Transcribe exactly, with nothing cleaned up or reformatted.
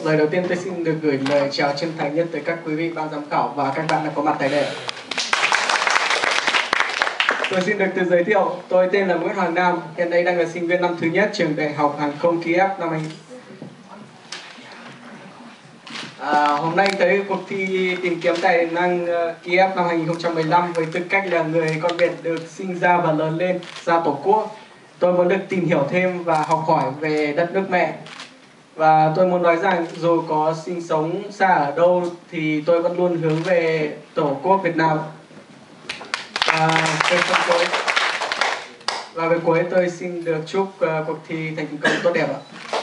Lời đầu tiên tôi xin được gửi lời chào chân thành nhất tới các quý vị ban giám khảo và các bạn đã có mặt tại đây. Tôi xin được tự giới thiệu, tôi tên là Nguyễn Hoàng Nam, hiện đây đang là sinh viên năm thứ nhất trường Đại học Hàng không Kiev năm anh. À, hôm nay tới cuộc thi tìm kiếm tài năng Kiev năm hai nghìn không trăm mười lăm với tư cách là người con Việt được sinh ra và lớn lên xa Tổ quốc. Tôi muốn được tìm hiểu thêm và học hỏi về đất nước mẹ. Và tôi muốn nói rằng dù có sinh sống xa ở đâu thì tôi vẫn luôn hướng về Tổ quốc Việt Nam. À, về phần cuối và về cuối tôi xin được chúc uh, cuộc thi thành công tốt đẹp ạ.